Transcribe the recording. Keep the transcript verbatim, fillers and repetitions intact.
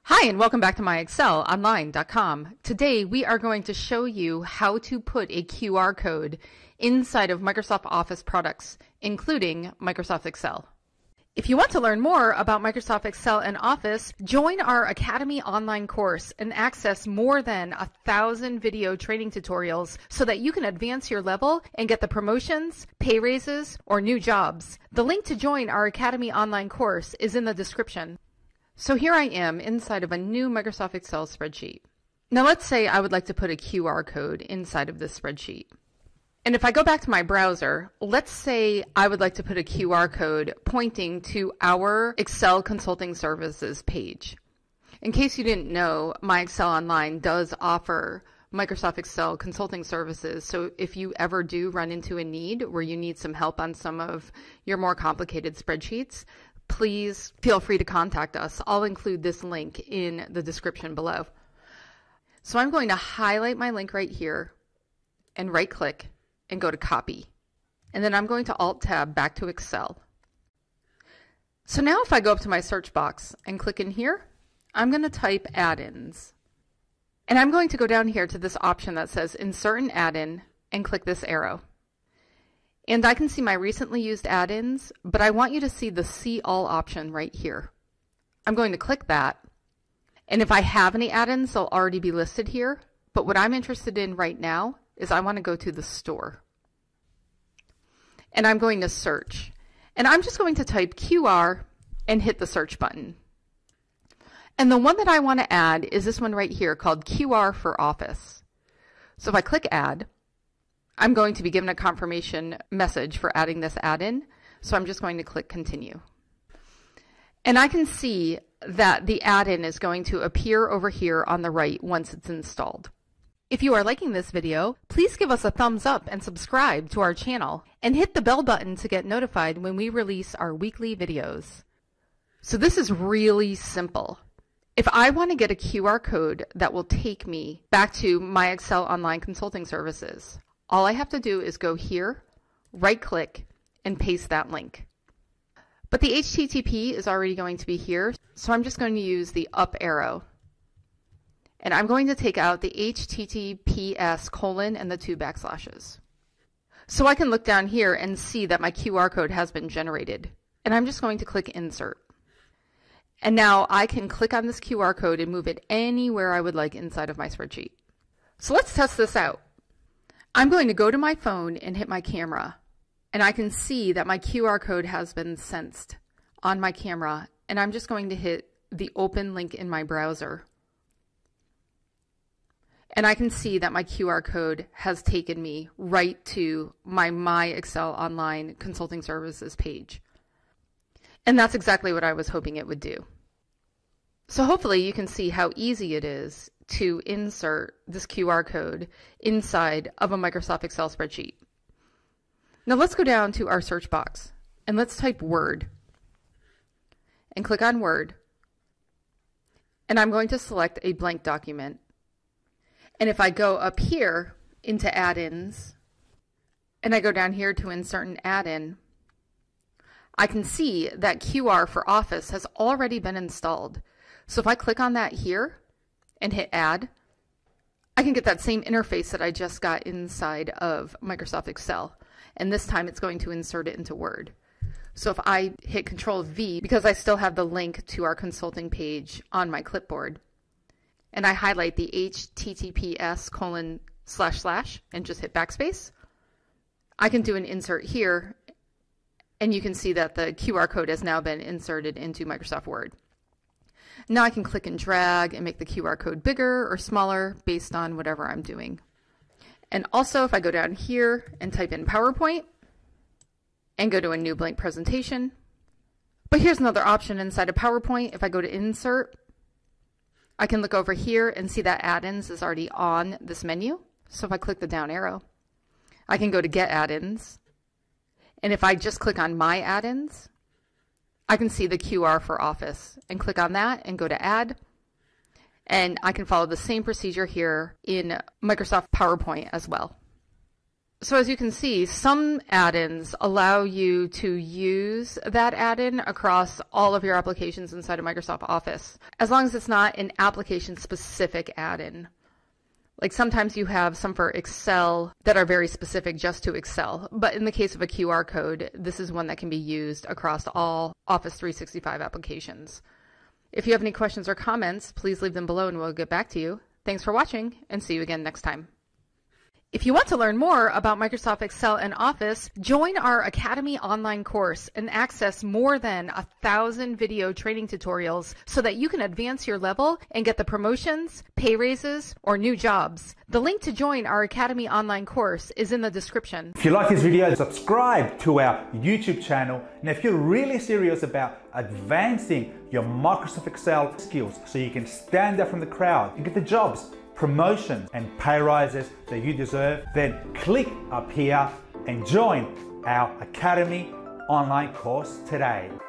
Hi, and welcome back to My Excel Online dot com. Today, we are going to show you how to put a Q R code inside of Microsoft Office products, including Microsoft Excel. If you want to learn more about Microsoft Excel and Office, join our Academy online course and access more than a thousand video training tutorials so that you can advance your level and get the promotions, pay raises, or new jobs. The link to join our Academy online course is in the description. So here I am inside of a new Microsoft Excel spreadsheet. Now let's say I would like to put a Q R code inside of this spreadsheet. And if I go back to my browser, let's say I would like to put a Q R code pointing to our Excel Consulting Services page. In case you didn't know, MyExcel Online does offer Microsoft Excel Consulting Services. So if you ever do run into a need where you need some help on some of your more complicated spreadsheets, please feel free to contact us. I'll include this link in the description below. So I'm going to highlight my link right here and right click and go to copy. And then I'm going to Alt Tab back to Excel. So now if I go up to my search box and click in here, I'm going to type add-ins. And I'm going to go down here to this option that says Insert an Add-in and click this arrow. And I can see my recently used add-ins, but I want you to see the See All option right here. I'm going to click that. And if I have any add-ins, they'll already be listed here. But what I'm interested in right now is I want to go to the store. And I'm going to search. And I'm just going to type Q R and hit the search button. And the one that I want to add is this one right here called Q R for Office. So if I click Add, I'm going to be given a confirmation message for adding this add-in, so I'm just going to click Continue. And I can see that the add-in is going to appear over here on the right once it's installed. If you are liking this video, please give us a thumbs up and subscribe to our channel, and hit the bell button to get notified when we release our weekly videos. So this is really simple. If I want to get a Q R code that will take me back to my Excel Online Consulting Services, all I have to do is go here, right click, and paste that link. But the H T T P is already going to be here, so I'm just going to use the up arrow. And I'm going to take out the H T T P S colon and the two backslashes. So I can look down here and see that my Q R code has been generated. And I'm just going to click Insert. And now I can click on this Q R code and move it anywhere I would like inside of my spreadsheet. So let's test this out. I'm going to go to my phone and hit my camera, and I can see that my Q R code has been sensed on my camera, and I'm just going to hit the open link in my browser. And I can see that my Q R code has taken me right to my MyExcel Online Consulting Services page. And that's exactly what I was hoping it would do. So hopefully you can see how easy it is to insert this Q R code inside of a Microsoft Excel spreadsheet. Now let's go down to our search box and let's type Word and click on Word. And I'm going to select a blank document. And if I go up here into add-ins and I go down here to insert an add-in, I can see that Q R for Office has already been installed. So if I click on that here and hit Add, I can get that same interface that I just got inside of Microsoft Excel. And this time it's going to insert it into Word. So if I hit Control V, because I still have the link to our consulting page on my clipboard, and I highlight the H T T P S colon slash slash and just hit backspace, I can do an insert here, and you can see that the Q R code has now been inserted into Microsoft Word. Now I can click and drag and make the Q R code bigger or smaller based on whatever I'm doing. And also if I go down here and type in PowerPoint and go to a new blank presentation, but here's another option inside of PowerPoint. If I go to Insert, I can look over here and see that add-ins is already on this menu. So if I click the down arrow, I can go to Get Add-ins. And if I just click on My Add-ins, I can see the Q R for Office and click on that and go to Add. And I can follow the same procedure here in Microsoft PowerPoint as well. So as you can see, some add-ins allow you to use that add-in across all of your applications inside of Microsoft Office, as long as it's not an application-specific add-in. Like sometimes you have some for Excel that are very specific just to Excel, but in the case of a Q R code, this is one that can be used across all Office three sixty-five applications. If you have any questions or comments, please leave them below and we'll get back to you. Thanks for watching, and see you again next time. If you want to learn more about Microsoft Excel and Office, join our Academy online course and access more than a thousand video training tutorials so that you can advance your level and get the promotions, pay raises, or new jobs. The link to join our Academy online course is in the description. If you like this video, subscribe to our YouTube channel. And if you're really serious about advancing your Microsoft Excel skills so you can stand out from the crowd and get the jobs, promotions and pay rises that you deserve, then click up here and join our Academy online course today.